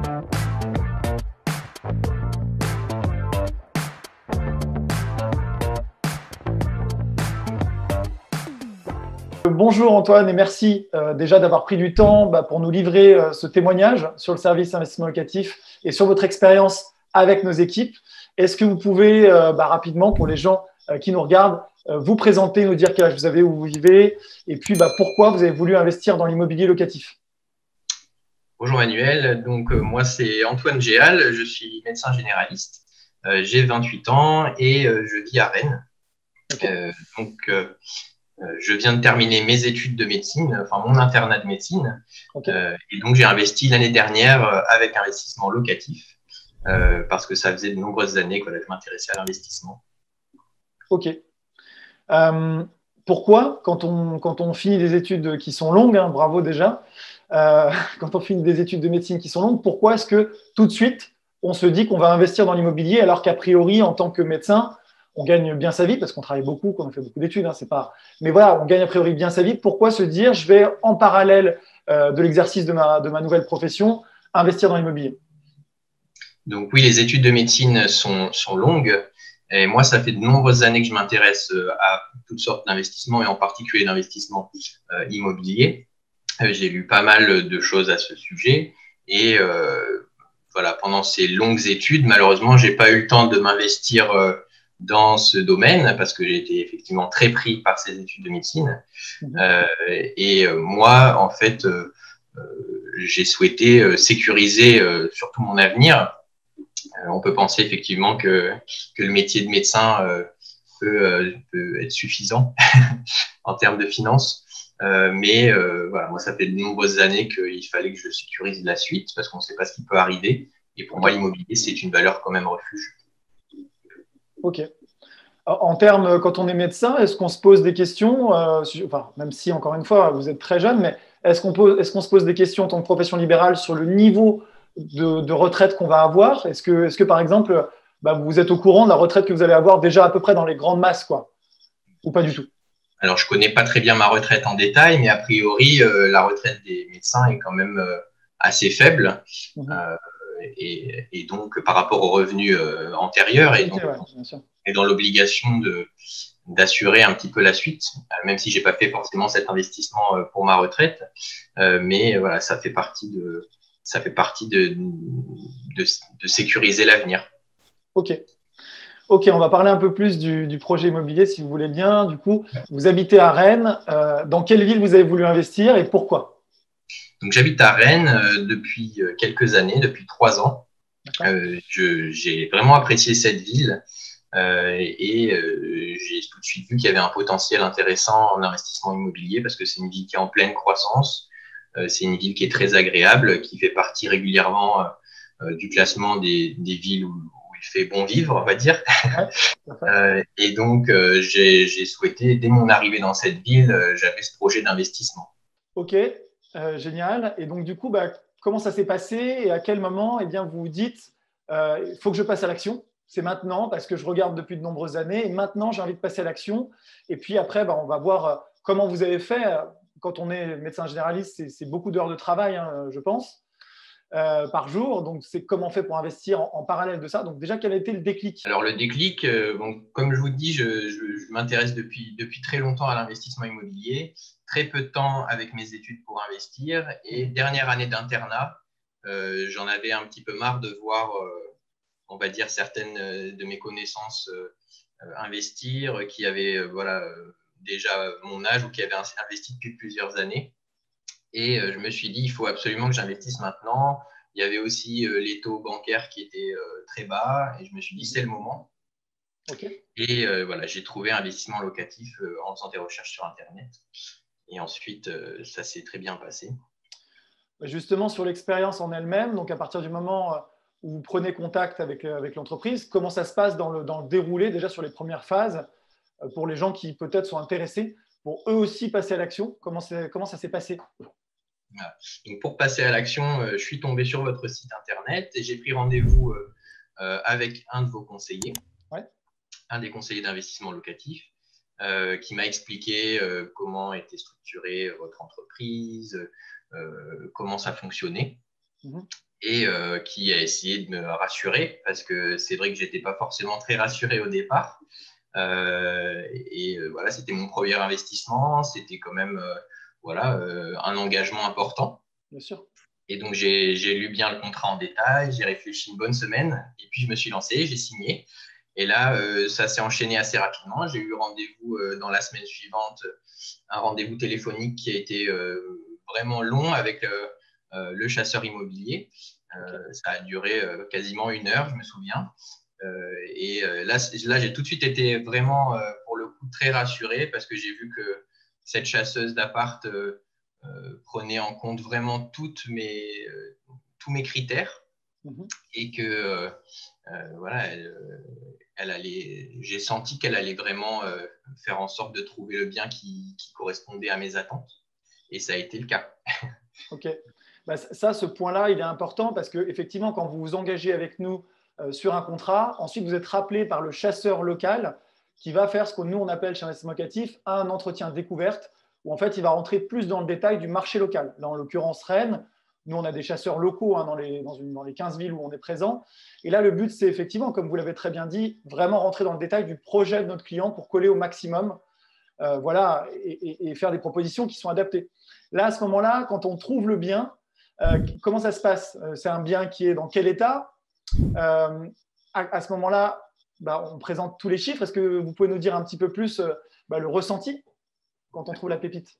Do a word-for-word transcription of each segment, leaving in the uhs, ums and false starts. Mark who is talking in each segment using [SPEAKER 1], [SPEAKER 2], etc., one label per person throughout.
[SPEAKER 1] Bonjour Antoine et merci euh, déjà d'avoir pris du temps bah, pour nous livrer euh, ce témoignage sur le service investissement locatif et sur votre expérience avec nos équipes. Est-ce que vous pouvez euh, bah, rapidement, pour les gens euh, qui nous regardent, euh, vous présenter, nous dire quel âge vous avez, où vous vivez et puis bah, pourquoi vous avez voulu investir dans l'immobilier locatif?
[SPEAKER 2] Bonjour Manuel, donc euh, moi c'est Antoine Géal, je suis médecin généraliste, euh, j'ai vingt-huit ans et euh, je vis à Rennes.
[SPEAKER 1] Okay.
[SPEAKER 2] Euh, donc euh, je viens de terminer mes études de médecine, enfin mon internat de médecine,
[SPEAKER 1] Okay.
[SPEAKER 2] euh, et donc j'ai investi l'année dernière euh, avec investissement locatif euh, parce que ça faisait de nombreuses années que je m'intéressais à l'investissement.
[SPEAKER 1] Ok. Euh, pourquoi, quand on, quand on finit des études qui sont longues, hein, bravo déjà, euh, quand on finit des études de médecine qui sont longues, pourquoi est-ce que tout de suite, on se dit qu'on va investir dans l'immobilier alors qu'à priori, en tant que médecin, on gagne bien sa vie parce qu'on travaille beaucoup, qu'on fait beaucoup d'études, hein, c'est pas. Mais voilà, on gagne a priori bien sa vie. Pourquoi se dire, je vais en parallèle euh, de l'exercice de ma, de ma nouvelle profession, investir dans l'immobilier?
[SPEAKER 2] Donc oui, les études de médecine sont, sont longues. Et moi, ça fait de nombreuses années que je m'intéresse à toutes sortes d'investissements et en particulier d'investissements euh, immobiliers. Euh, j'ai lu pas mal de choses à ce sujet et euh, voilà, pendant ces longues études, malheureusement, j'ai pas eu le temps de m'investir euh, dans ce domaine parce que j'ai été effectivement très pris par ces études de médecine. Mmh. Euh, et euh, moi, en fait, euh, euh, j'ai souhaité euh, sécuriser euh, surtout mon avenir. Euh, on peut penser effectivement que, que le métier de médecin euh, peut, euh, peut être suffisant en termes de finances. Euh, mais euh, voilà, moi, ça fait de nombreuses années qu'il fallait que je sécurise la suite parce qu'on ne sait pas ce qui peut arriver. Et pour moi, l'immobilier, c'est une valeur quand même refuge.
[SPEAKER 1] Ok. En termes, quand on est médecin, est-ce qu'on se pose des questions, euh, enfin, même si, encore une fois, vous êtes très jeune, mais est-ce qu'on pose, est-ce qu'on se pose des questions en tant que profession libérale sur le niveau de, de retraite qu'on va avoir? Est-ce que, est-ce que, par exemple, bah, vous êtes au courant de la retraite que vous allez avoir déjà à peu près dans les grandes masses, quoi, ou pas du tout?
[SPEAKER 2] Alors, je ne connais pas très bien ma retraite en détail, mais a priori, euh, la retraite des médecins est quand même euh, assez faible.
[SPEAKER 1] Mmh.
[SPEAKER 2] Euh, et, et donc, par rapport aux revenus euh, antérieurs, et donc,
[SPEAKER 1] ouais, bien sûr.
[SPEAKER 2] Et dans l'obligation de d'assurer un petit peu la suite, même si j'ai pas fait forcément cet investissement pour ma retraite, euh, mais voilà, ça fait partie de ça fait partie de de, de sécuriser l'avenir.
[SPEAKER 1] Ok. Ok, on va parler un peu plus du, du projet immobilier, si vous voulez bien. Du coup, vous habitez à Rennes. Euh, dans quelle ville vous avez voulu investir et pourquoi?
[SPEAKER 2] Donc j'habite à Rennes euh, depuis quelques années, depuis trois ans. Euh, je, j'ai vraiment apprécié cette ville. Euh, et euh, j'ai tout de suite vu qu'il y avait un potentiel intéressant en investissement immobilier parce que c'est une ville qui est en pleine croissance. Euh, c'est une ville qui est très agréable, qui fait partie régulièrement euh, du classement des, des villes où, où il fait bon vivre, on va dire.
[SPEAKER 1] Ouais,
[SPEAKER 2] euh, et donc, euh, j'ai, j'ai souhaité, dès mon arrivée dans cette ville, euh, j'avais ce projet d'investissement.
[SPEAKER 1] Ok, euh, génial. Et donc, du coup, bah, comment ça s'est passé et à quel moment eh bien, vous vous dites euh, il faut que je passe à l'action? C'est maintenant parce que je regarde depuis de nombreuses années et maintenant j'ai envie de passer à l'action. Et puis après, bah, on va voir euh, comment vous avez fait. Quand on est médecin généraliste, c'est, c'est beaucoup d'heures de travail, hein, je pense, euh, par jour. Donc, c'est comment on fait pour investir en, en parallèle de ça. Donc, déjà, quel a été le déclic?
[SPEAKER 2] Alors, le déclic, euh, bon, comme je vous dis, je, je, je m'intéresse depuis, depuis très longtemps à l'investissement immobilier, très peu de temps avec mes études pour investir. Et dernière année d'internat, euh, j'en avais un petit peu marre de voir, euh, on va dire, certaines de mes connaissances euh, investir, qui avaient euh, voilà, euh, déjà mon âge ou qui avaient investi depuis plusieurs années. Et euh, je me suis dit, il faut absolument que j'investisse maintenant. Il y avait aussi euh, les taux bancaires qui étaient euh, très bas. Et je me suis dit, c'est le moment.
[SPEAKER 1] Okay.
[SPEAKER 2] Et euh, voilà, j'ai trouvé investissement locatif euh, en faisant des recherches sur Internet. Et ensuite, euh, ça s'est très bien passé.
[SPEAKER 1] Justement, sur l'expérience en elle-même, donc à partir du moment où vous prenez contact avec, avec l'entreprise, comment ça se passe dans le, dans le déroulé, déjà sur les premières phases, pour les gens qui peut-être sont intéressés, pour eux aussi passer à l'action? Comment, comment ça s'est passé?
[SPEAKER 2] Voilà. Donc, pour passer à l'action, euh, je suis tombé sur votre site Internet et j'ai pris rendez-vous euh, euh, avec un de vos conseillers,
[SPEAKER 1] ouais.
[SPEAKER 2] un des conseillers d'investissement locatif, euh, qui m'a expliqué euh, comment était structurée votre entreprise, euh, comment ça fonctionnait. Mm-hmm. et euh, qui a essayé de me rassurer parce que c'est vrai que j'étais pas forcément très rassuré au départ. Euh, et euh, voilà, c'était mon premier investissement, c'était quand même euh, voilà euh, un engagement important.
[SPEAKER 1] Bien sûr.
[SPEAKER 2] Et donc j'ai j'ai lu bien le contrat en détail, j'ai réfléchi une bonne semaine, et puis je me suis lancé, j'ai signé. Et là, euh, ça s'est enchaîné assez rapidement. J'ai eu rendez-vous euh, dans la semaine suivante, un rendez-vous téléphonique qui a été euh, vraiment long avec euh, euh, le chasseur immobilier.
[SPEAKER 1] Ok.
[SPEAKER 2] Euh, ça a duré euh, quasiment une heure, je me souviens. Euh, et euh, là, là j'ai tout de suite été vraiment, euh, pour le coup, très rassuré parce que j'ai vu que cette chasseuse d'appart euh, euh, prenait en compte vraiment toutes mes, euh, tous mes critères
[SPEAKER 1] Mhm.
[SPEAKER 2] et que euh, euh, voilà, elle, elle allait, j'ai senti qu'elle allait vraiment euh, faire en sorte de trouver le bien qui, qui correspondait à mes attentes. Et ça a été le cas.
[SPEAKER 1] Ok. Bah, ça, ce point-là, il est important parce que effectivement, quand vous vous engagez avec nous euh, sur un contrat, ensuite vous êtes rappelé par le chasseur local qui va faire ce que nous on appelle chez Investissement Locatif un entretien découverte où en fait il va rentrer plus dans le détail du marché local. Là, en l'occurrence Rennes, nous on a des chasseurs locaux hein, dans, les, dans, une, dans les quinze villes où on est présent. Et là, le but, c'est effectivement, comme vous l'avez très bien dit, vraiment rentrer dans le détail du projet de notre client pour coller au maximum euh, voilà, et, et, et faire des propositions qui sont adaptées. Là, à ce moment-là, quand on trouve le bien, euh, comment ça se passe? C'est un bien qui est dans quel état? euh, à, à, ce moment-là, bah, on présente tous les chiffres. Est-ce que vous pouvez nous dire un petit peu plus euh, bah, le ressenti quand on trouve la pépite?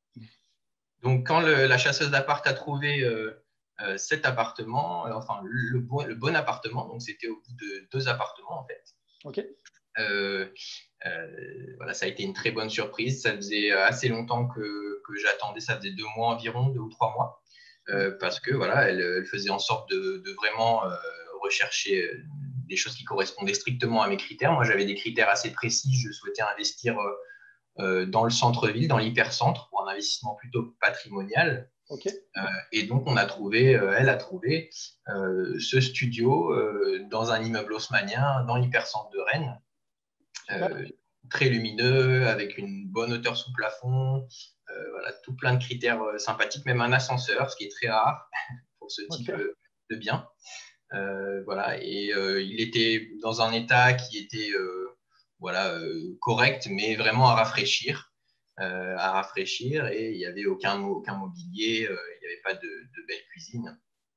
[SPEAKER 2] Donc, quand le, la chasseuse d'appart a trouvé euh, euh, cet appartement, euh, enfin le bon, le bon appartement, donc c'était au bout de deux appartements en fait.
[SPEAKER 1] Ok.
[SPEAKER 2] Euh, euh, voilà, ça a été une très bonne surprise. Ça faisait assez longtemps que, que j'attendais, ça faisait deux mois environ, deux ou trois mois, euh, parce que voilà, elle, elle, faisait en sorte de, de vraiment euh, rechercher des choses qui correspondaient strictement à mes critères. Moi, j'avais des critères assez précis. Je souhaitais investir euh, dans le centre-ville, dans l'hypercentre, pour un investissement plutôt patrimonial.
[SPEAKER 1] Ok.
[SPEAKER 2] Euh, et donc, on a trouvé, euh, elle a trouvé euh, ce studio euh, dans un immeuble haussmannien dans l'hypercentre de Rennes.
[SPEAKER 1] Super.
[SPEAKER 2] Euh, très lumineux, avec une bonne hauteur sous plafond, euh, voilà, tout plein de critères euh, sympathiques, même un ascenseur, ce qui est très rare pour ce type
[SPEAKER 1] Ok.
[SPEAKER 2] euh, de bien. Euh, voilà, et euh, il était dans un état qui était euh, voilà, euh, correct, mais vraiment à rafraîchir. Euh, à rafraîchir, et il n'y avait aucun, aucun mobilier, euh, il n'y avait pas de, de belle cuisine.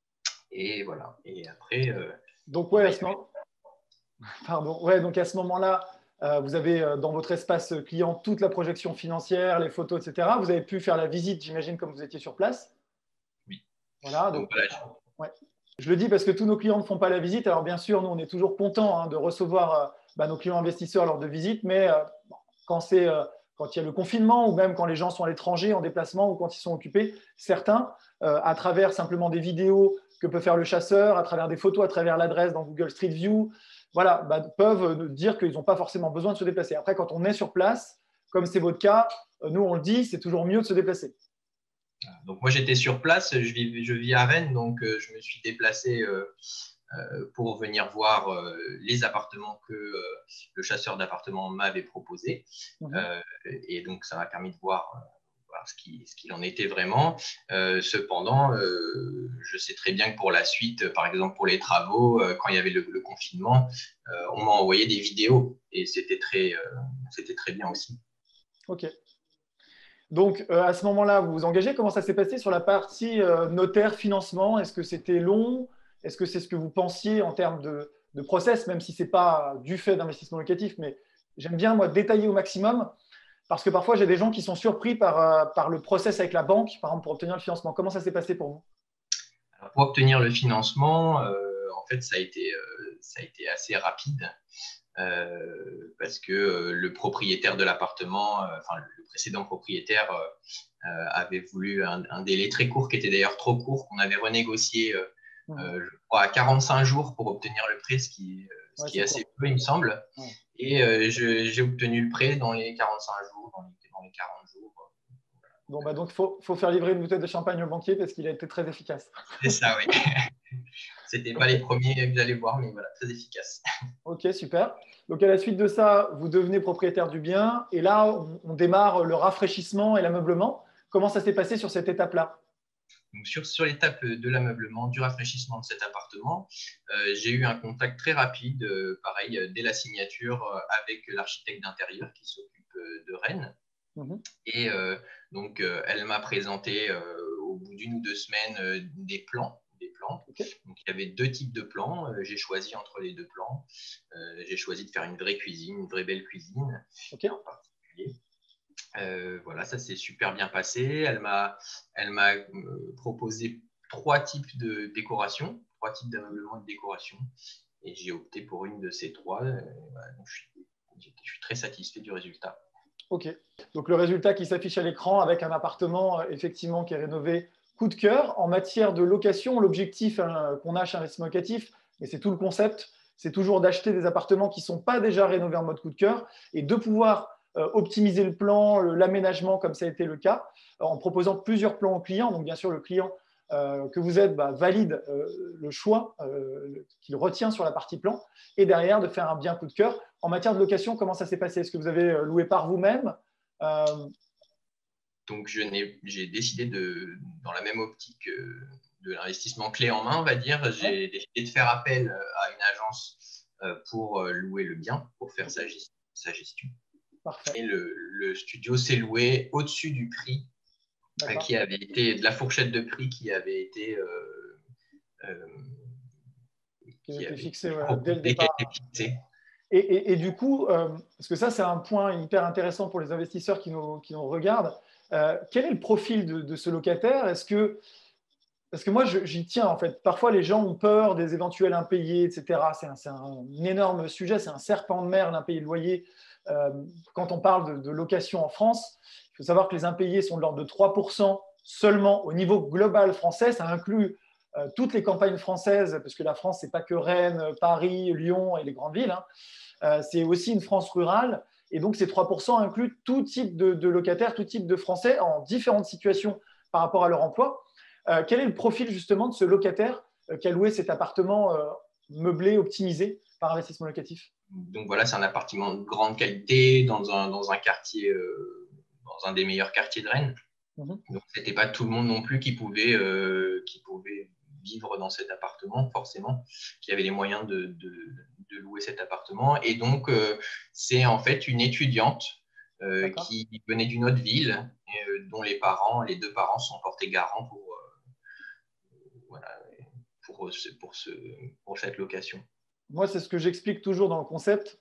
[SPEAKER 2] Et voilà. Et après, euh,
[SPEAKER 1] Donc,
[SPEAKER 2] eh
[SPEAKER 1] ouais,
[SPEAKER 2] ben,
[SPEAKER 1] à
[SPEAKER 2] il y
[SPEAKER 1] ce
[SPEAKER 2] avait
[SPEAKER 1] moment, pardon. Ouais, donc à ce moment-là, euh, vous avez euh, dans votre espace client toute la projection financière, les photos, et cetera. Vous avez pu faire la visite, j'imagine, comme vous étiez sur place.
[SPEAKER 2] oui.
[SPEAKER 1] Voilà.
[SPEAKER 2] Donc
[SPEAKER 1] Donc,
[SPEAKER 2] voilà,
[SPEAKER 1] ouais. Je le dis parce que tous nos clients ne font pas la visite. Alors, bien sûr, nous, on est toujours contents hein, de recevoir euh, bah, nos clients investisseurs lors de visites, mais euh, bon, quand, c'est, euh, quand il y a le confinement ou même quand les gens sont à l'étranger en déplacement ou quand ils sont occupés, certains, euh, à travers simplement des vidéos que peut faire le chasseur, à travers des photos, à travers l'adresse dans Google Street View, voilà, bah, peuvent dire qu'ils n'ont pas forcément besoin de se déplacer. Après, quand on est sur place, comme c'est votre cas, euh, nous, on le dit, c'est toujours mieux de se déplacer.
[SPEAKER 2] donc moi j'étais sur place, je vis, je vis à Rennes, donc euh, je me suis déplacé euh, euh, pour venir voir euh, les appartements que euh, le chasseur d'appartements m'avait proposé.
[SPEAKER 1] Mhm.
[SPEAKER 2] Euh, et donc ça m'a permis de voir, euh, voir ce qu'il ce qu'il en était vraiment. Euh, cependant, euh, je sais très bien que pour la suite, par exemple pour les travaux, euh, quand il y avait le, le confinement, euh, on m'a envoyé des vidéos et c'était très, euh, c'était très bien aussi.
[SPEAKER 1] Ok. Donc, euh, à ce moment-là, vous vous engagez. Comment ça s'est passé sur la partie euh, notaire, financement? Est-ce que c'était long? Est-ce que c'est ce que vous pensiez en termes de, de process, même si ce n'est pas du fait d'investissement locatif, mais j'aime bien, moi, détailler au maximum, parce que parfois, j'ai des gens qui sont surpris par, euh, par le process avec la banque, par exemple, pour obtenir le financement. Comment ça s'est passé pour vous?
[SPEAKER 2] Alors, pour obtenir le financement, euh, en fait, ça a été, euh, ça a été assez rapide. Euh, parce que euh, le propriétaire de l'appartement, euh, enfin le précédent propriétaire, euh, euh, avait voulu un, un, délai très court, qui était d'ailleurs trop court, qu'on avait renégocié, euh,
[SPEAKER 1] Mmh.
[SPEAKER 2] euh, je crois, à quarante-cinq jours pour obtenir le prêt, ce qui, euh, ce
[SPEAKER 1] Ouais,
[SPEAKER 2] qui est
[SPEAKER 1] c'est
[SPEAKER 2] assez
[SPEAKER 1] court.
[SPEAKER 2] peu, il me semble.
[SPEAKER 1] Ouais.
[SPEAKER 2] Et euh, j'ai obtenu le prêt dans les quarante-cinq jours, dans les, dans les quarante jours.
[SPEAKER 1] Bon, bah, donc, il faut, faut faire livrer une bouteille de champagne au banquier parce qu'il a été très efficace.
[SPEAKER 2] C'est ça, oui. C'était pas
[SPEAKER 1] Ok.
[SPEAKER 2] les premiers que j'allais voir, mais voilà, très efficace.
[SPEAKER 1] Ok, super. Donc, à la suite de ça, vous devenez propriétaire du bien. Et là, on, on démarre le rafraîchissement et l'ameublement. Comment ça s'est passé sur cette étape-là?
[SPEAKER 2] Donc, sur, sur l'étape de l'ameublement, du rafraîchissement de cet appartement, euh, j'ai eu un contact très rapide, euh, pareil, dès la signature, euh, avec l'architecte d'intérieur qui s'occupe euh, de Rennes. Mmh. Et euh, donc, euh, elle m'a présenté euh, au bout d'une ou deux semaines euh, des plans. Des plans. Okay. Donc, il y avait deux types de plans. Euh, j'ai choisi entre les deux plans. Euh, j'ai choisi de faire une vraie cuisine, une vraie belle cuisine, okay. En particulier. Euh, voilà, ça s'est super bien passé. Elle m'a, elle m'a euh, proposé trois types de décoration, trois types d'ameublement et de décoration. Et j'ai opté pour une de ces trois. Euh, voilà, donc je, suis, je suis très satisfait du résultat.
[SPEAKER 1] Ok. Donc le résultat qui s'affiche à l'écran avec un appartement euh, effectivement qui est rénové, coup de cœur. En matière de location, l'objectif hein, qu'on a chez Investissement Locatif, et c'est tout le concept, c'est toujours d'acheter des appartements qui ne sont pas déjà rénovés en mode coup de cœur et de pouvoir Euh, optimiser le plan, l'aménagement, comme ça a été le cas, en proposant plusieurs plans aux clients. Donc, bien sûr, le client euh, que vous êtes bah, valide euh, le choix euh, qu'il retient sur la partie plan et derrière de faire un bien coup de cœur. En matière de location, comment ça s'est passé? Est-ce que vous avez loué par vous-même? euh...
[SPEAKER 2] Donc, je n'ai, j'ai décidé, de, dans la même optique euh, de l'investissement clé en main, on va dire, j'ai ouais. décidé de faire appel à une agence euh, pour louer le bien, pour faire sa, sa gestion. Parfait. Et le, le studio s'est loué au-dessus du prix euh, qui avait été, de la fourchette de prix qui avait été, euh, euh,
[SPEAKER 1] qui qui avait été fixée ouais, dès le départ. Fixé. Et, et, et du coup, euh, parce que ça, c'est un point hyper intéressant pour les investisseurs qui nous, qui nous regardent, euh, quel est le profil de, de ce locataire? Est-ce que, parce que moi, j'y tiens en fait. Parfois, les gens ont peur des éventuels impayés, et cetera. C'est un, c'est un énorme sujet, c'est un serpent de mer, l'impayé de loyer. Euh, quand on parle de, de location en France, il faut savoir que les impayés sont de l'ordre de trois pour cent seulement au niveau global français. Ça inclut euh, toutes les campagnes françaises, parce que la France, c'est pas que Rennes, Paris, Lyon et les grandes villes. Hein. Euh, c'est aussi une France rurale. Et donc, ces trois pour cent incluent tout type de, de locataires, tout type de Français en différentes situations par rapport à leur emploi. Euh, quel est le profil justement de ce locataire euh, qui a loué cet appartement euh, meublé, optimisé par Investissement Locatif?
[SPEAKER 2] Donc voilà, c'est un appartement de grande qualité dans un, dans un quartier, euh, dans un des meilleurs quartiers de Rennes. Mmh. Donc c'était pas tout le monde non plus qui pouvait, euh, qui pouvait vivre dans cet appartement, forcément, qui avait les moyens de, de, de louer cet appartement. Et donc euh, c'est en fait une étudiante euh, qui venait d'une autre ville, et, euh, dont les parents, les deux parents sont portés garants pour, euh, voilà, pour, pour, ce, pour cette location.
[SPEAKER 1] Moi, c'est ce que j'explique toujours dans le concept.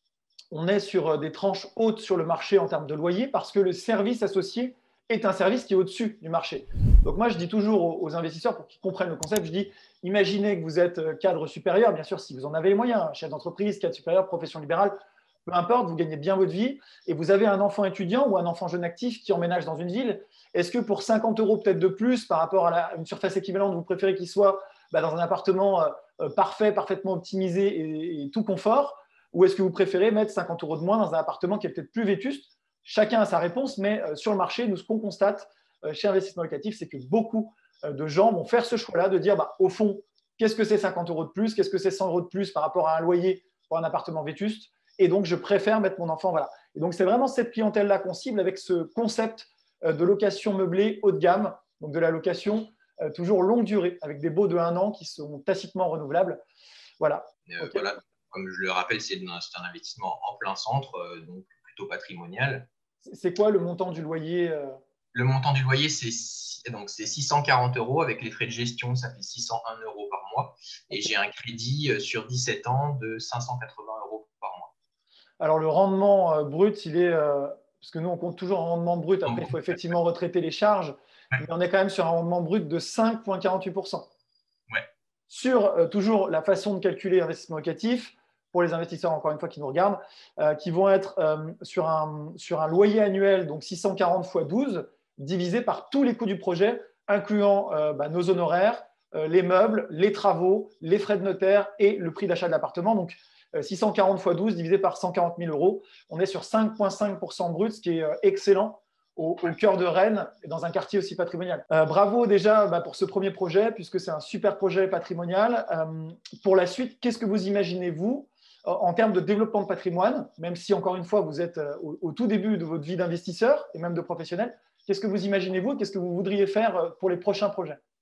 [SPEAKER 1] On est sur des tranches hautes sur le marché en termes de loyer parce que le service associé est un service qui est au-dessus du marché. Donc moi, je dis toujours aux investisseurs, pour qu'ils comprennent le concept, je dis, imaginez que vous êtes cadre supérieur, bien sûr, si vous en avez les moyens, chef d'entreprise, cadre supérieur, profession libérale, peu importe, vous gagnez bien votre vie et vous avez un enfant étudiant ou un enfant jeune actif qui emménage dans une ville. Est-ce que pour cinquante euros peut-être de plus par rapport à la, une surface équivalente, vous préférez qu'il soit bah, dans un appartement euh, parfait, parfaitement optimisé et, et tout confort, ou est-ce que vous préférez mettre cinquante euros de moins dans un appartement qui est peut-être plus vétuste? Chacun a sa réponse, mais euh, sur le marché, nous, ce qu'on constate euh, chez Investissement Locatif, c'est que beaucoup euh, de gens vont faire ce choix-là de dire, bah, au fond, qu'est-ce que c'est cinquante euros de plus? Qu'est-ce que c'est cent euros de plus par rapport à un loyer pour un appartement vétuste? Et donc, je préfère mettre mon enfant, voilà. Et donc, c'est vraiment cette clientèle-là qu'on cible avec ce concept euh, de location meublée haut de gamme, donc de la location euh, toujours longue durée, avec des baux de un an qui sont tacitement renouvelables. Voilà.
[SPEAKER 2] Euh, okay. Voilà. Comme je le rappelle, c'est un investissement en plein centre, euh, donc plutôt patrimonial.
[SPEAKER 1] C'est quoi le montant du loyer? euh...
[SPEAKER 2] Le montant du loyer, c'est donc c'est six cent quarante euros. Avec les frais de gestion, ça fait six cent un euros par mois. Et j'ai un crédit sur dix-sept ans de cinq cent quatre-vingts euros par mois.
[SPEAKER 1] Alors, le rendement euh, brut, il est… Euh, parce que nous, on compte toujours un rendement brut. Après, il faut effectivement retraiter les charges. Ouais. Mais on est quand même sur un rendement brut de cinq virgule quarante-huit pour cent.
[SPEAKER 2] Ouais.
[SPEAKER 1] Sur euh, toujours la façon de calculer l'investissement locatif, pour les investisseurs, encore une fois, qui nous regardent, euh, qui vont être euh, sur, un, sur un loyer annuel, donc six cent quarante fois douze, divisé par tous les coûts du projet, incluant euh, bah, nos honoraires, euh, les meubles, les travaux, les frais de notaire et le prix d'achat de l'appartement. Donc, euh, six cent quarante fois douze divisé par cent quarante mille euros. On est sur cinq virgule cinq pour cent brut, ce qui est euh, excellent au, au cœur de Rennes et dans un quartier aussi patrimonial. Euh, bravo déjà bah, pour ce premier projet, puisque c'est un super projet patrimonial. Euh, pour la suite, qu'est-ce que vous imaginez, vous, en termes de développement de patrimoine, même si, encore une fois, vous êtes au, au tout début de votre vie d'investisseur et même de professionnel, qu'est-ce que vous imaginez, vous? Qu'est-ce que vous voudriez faire pour les prochains projets?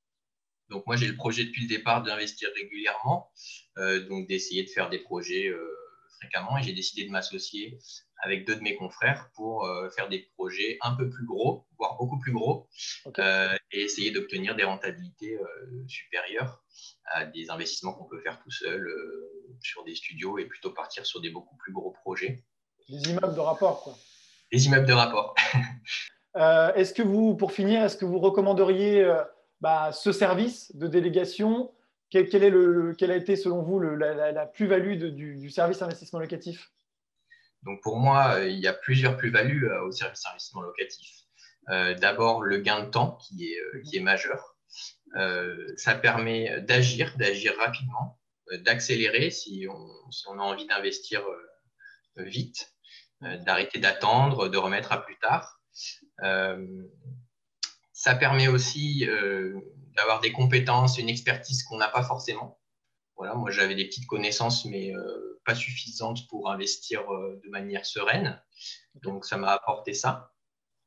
[SPEAKER 2] Donc, moi, j'ai le projet depuis le départ d'investir régulièrement, euh, donc d'essayer de faire des projets euh, fréquemment. Et j'ai décidé de m'associer avec deux de mes confrères pour euh, faire des projets un peu plus gros, voire beaucoup plus gros,
[SPEAKER 1] Ok.
[SPEAKER 2] euh, et essayer d'obtenir des rentabilités euh, supérieures à des investissements qu'on peut faire tout seul euh, sur des studios et plutôt partir sur des beaucoup plus gros projets.
[SPEAKER 1] Des immeubles de rapport, quoi.
[SPEAKER 2] Les immeubles de rapport.
[SPEAKER 1] Euh, est-ce que vous, pour finir, est-ce que vous recommanderiez euh, bah, ce service de délégation? Quel, quel est le, quelle a été, selon vous, le, la, la, la plus-value de- du, du service investissement locatif?
[SPEAKER 2] Donc pour moi, il y a plusieurs plus-values au service d'investissement locatif. Euh, D'abord, le gain de temps qui est, euh, qui est majeur. Euh, ça permet d'agir, d'agir rapidement, euh, d'accélérer si on, si on a envie d'investir euh, vite, euh, d'arrêter d'attendre, de remettre à plus tard. Euh, ça permet aussi euh, d'avoir des compétences, une expertise qu'on n'a pas forcément. Voilà, moi j'avais des petites connaissances, mais euh, pas suffisantes pour investir euh, de manière sereine. Donc ça m'a apporté ça.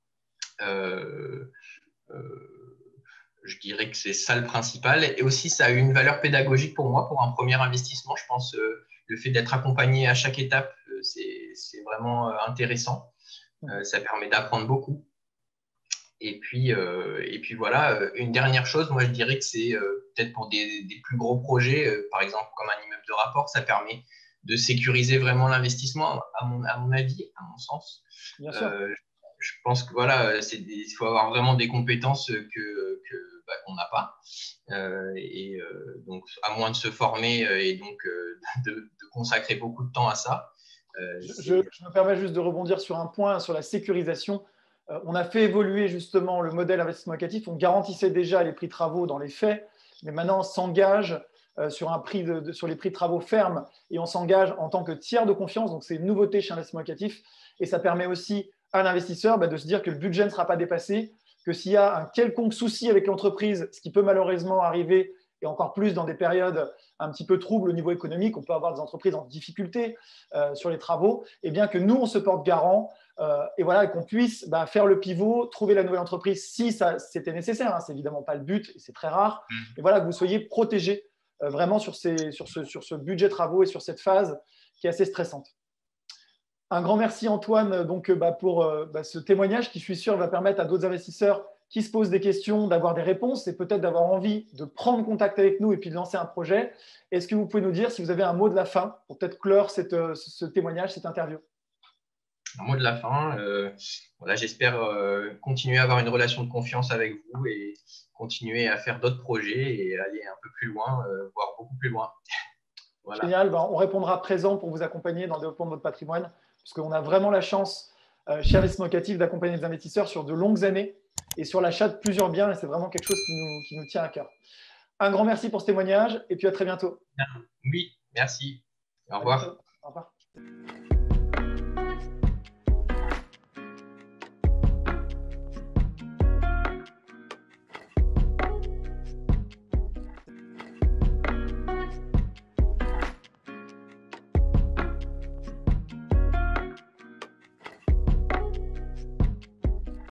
[SPEAKER 2] Euh, euh, je dirais que c'est ça le principal. Et aussi, ça a eu une valeur pédagogique pour moi, pour un premier investissement. Je pense euh, le fait d'être accompagné à chaque étape, euh, c'est, c'est vraiment euh, intéressant. Euh, ça permet d'apprendre beaucoup. Et puis, euh, et puis voilà, une dernière chose, moi je dirais que c'est euh, peut-être pour des, des plus gros projets, euh, par exemple comme un immeuble de rapport, ça permet de sécuriser vraiment l'investissement, à mon, à mon avis, à mon sens.
[SPEAKER 1] Bien sûr.
[SPEAKER 2] Euh, je pense que voilà, c'est des, il faut avoir vraiment des compétences que, que bah, qu'on n'a pas. Euh, et euh, donc, à moins de se former euh, et donc euh, de, de consacrer beaucoup de temps à ça. Euh,
[SPEAKER 1] Je, je,
[SPEAKER 2] c'est...
[SPEAKER 1] je me permets juste de rebondir sur un point, sur la sécurisation. Euh, on a fait évoluer justement le modèle investissement locatif. On garantissait déjà les prix de travaux dans les faits, mais maintenant on s'engage euh, sur, un prix de, de, sur les prix de travaux fermes et on s'engage en tant que tiers de confiance. Donc c'est une nouveauté chez investissement locatif et ça permet aussi à l'investisseur bah, de se dire que le budget ne sera pas dépassé, que s'il y a un quelconque souci avec l'entreprise, ce qui peut malheureusement arriver, et encore plus dans des périodes un petit peu troubles au niveau économique, on peut avoir des entreprises en difficulté euh, sur les travaux, et bien que nous, on se porte garant euh, et voilà, et qu'on puisse bah, faire le pivot, trouver la nouvelle entreprise si ça c'était nécessaire. Hein, c'est évidemment pas le but et c'est très rare. Et voilà, que vous soyez protégé euh, vraiment sur, ces, sur, ce, sur ce budget travaux et sur cette phase qui est assez stressante. Un grand merci Antoine donc, bah, pour euh, bah, ce témoignage qui, je suis sûr, va permettre à d'autres investisseurs qui se posent des questions d'avoir des réponses et peut-être d'avoir envie de prendre contact avec nous et puis de lancer un projet. Est-ce que vous pouvez nous dire si vous avez un mot de la fin pour peut-être clore cette, ce témoignage, cette interview?
[SPEAKER 2] Un mot de la fin. Euh, voilà, j'espère euh, continuer à avoir une relation de confiance avec vous et continuer à faire d'autres projets et aller un peu plus loin, euh, voire beaucoup plus loin. Voilà.
[SPEAKER 1] Génial, ben, on répondra présent pour vous accompagner dans le développement de votre patrimoine, puisqu'on a vraiment la chance, euh, chez Investissement Locatif, d'accompagner les investisseurs sur de longues années et sur l'achat de plusieurs biens, et c'est vraiment quelque chose qui nous, qui nous tient à cœur. Un grand merci pour ce témoignage, et puis à très bientôt.
[SPEAKER 2] Oui, merci. Au
[SPEAKER 1] À
[SPEAKER 2] revoir.
[SPEAKER 1] bientôt. Au revoir.